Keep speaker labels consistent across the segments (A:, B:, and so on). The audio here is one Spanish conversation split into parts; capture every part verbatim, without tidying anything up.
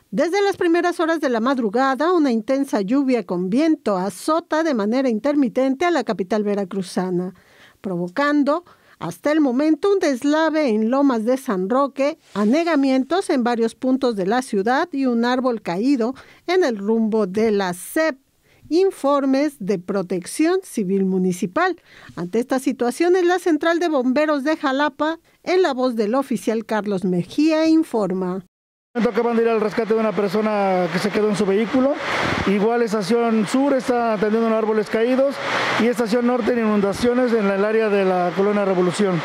A: Desde las primeras horas de la madrugada, una intensa lluvia con viento azota de manera intermitente a la capital veracruzana, provocando hasta el momento un deslave en Lomas de San Roque, anegamientos en varios puntos de la ciudad y un árbol caído en el rumbo de la S E P. Informes de Protección Civil Municipal. Ante estas situaciones, la Central de Bomberos de Jalapa, en la voz del oficial Carlos Mejía, informa.
B: Acaban de ir al rescate de una persona que se quedó en su vehículo. Igual Estación Sur está atendiendo a árboles caídos y Estación Norte en inundaciones en el área de la Colonia Revolución.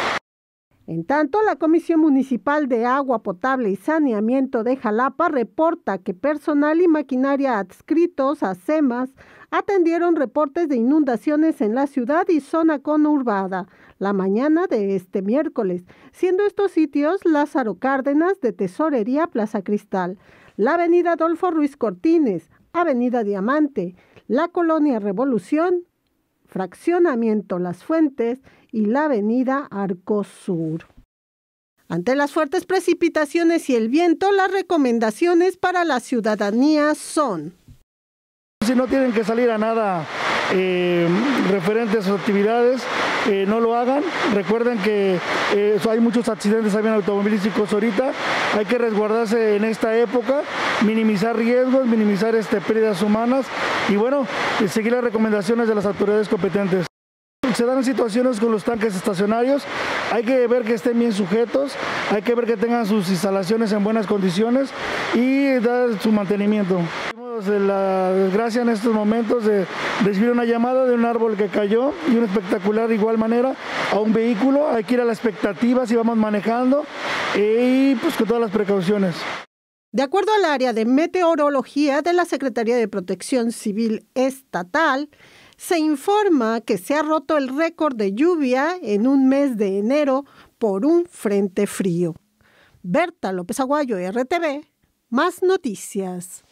A: En tanto, la Comisión Municipal de Agua Potable y Saneamiento de Jalapa reporta que personal y maquinaria adscritos a SEMAS atendieron reportes de inundaciones en la ciudad y zona conurbada la mañana de este miércoles, siendo estos sitios Lázaro Cárdenas de Tesorería Plaza Cristal, la avenida Adolfo Ruiz Cortines, avenida Diamante, la Colonia Revolución, Fraccionamiento Las Fuentes y la avenida Arco Sur. Ante las fuertes precipitaciones y el viento, las recomendaciones para la ciudadanía son:
B: si no tienen que salir a nada eh, referente a sus actividades, eh, no lo hagan. Recuerden que eh, hay muchos accidentes también automovilísticos ahorita. Hay que resguardarse en esta época, minimizar riesgos, minimizar este, pérdidas humanas y bueno, seguir las recomendaciones de las autoridades competentes. Se dan situaciones con los tanques estacionarios, hay que ver que estén bien sujetos, hay que ver que tengan sus instalaciones en buenas condiciones y dar su mantenimiento. La desgracia en estos momentos de recibir una llamada de un árbol que cayó y un espectacular de igual manera a un vehículo. Hay que ir a la expectativa si vamos manejando y pues con todas las precauciones.
A: De acuerdo al área de meteorología de la Secretaría de Protección Civil Estatal, se informa que se ha roto el récord de lluvia en un mes de enero por un frente frío. Berta López Aguayo, R T V, más noticias.